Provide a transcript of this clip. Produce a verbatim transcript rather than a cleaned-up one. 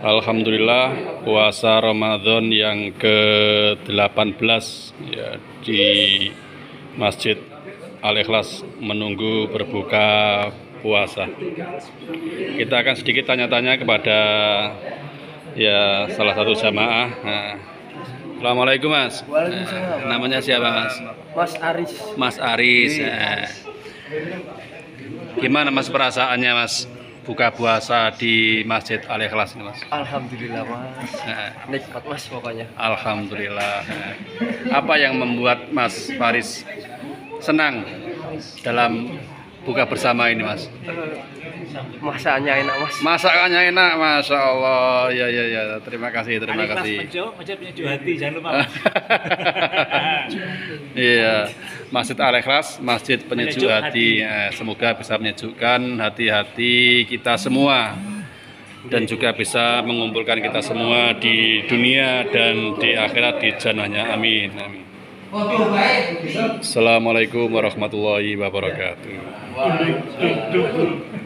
Alhamdulillah puasa Ramadan yang ke delapan belas ya, di Masjid Al-Ikhlas menunggu berbuka puasa. Kita akan sedikit tanya-tanya kepada ya salah satu jamaah. Nah, Assalamualaikum Mas. Waalaikumsalam. Nah, namanya siapa Mas? Mas Aris. Mas Aris. Nah, gimana Mas perasaannya Mas buka puasa di Masjid Al-Ikhlas ini Mas? Alhamdulillah Mas. Nah, Nikmat Mas pokoknya. Alhamdulillah. Nah, apa yang membuat Mas Faris senang dalam buka bersama ini Mas? Masaknya enak Mas. Masakannya enak, Masya Allah. Ya ya ya. Terima kasih, terima Al-Ikhlas kasih. Mejo, Masjid Penyejuk Hati, jangan lupa. Iya, Masjid Al-Ikhlas, Masjid Penyejuk Penyejuk Hati. Ya, semoga bisa menyejukkan hati-hati kita semua dan juga bisa mengumpulkan kita semua di dunia dan di akhirat di jannahnya. Amin. Amin. Assalamualaikum warahmatullahi wabarakatuh.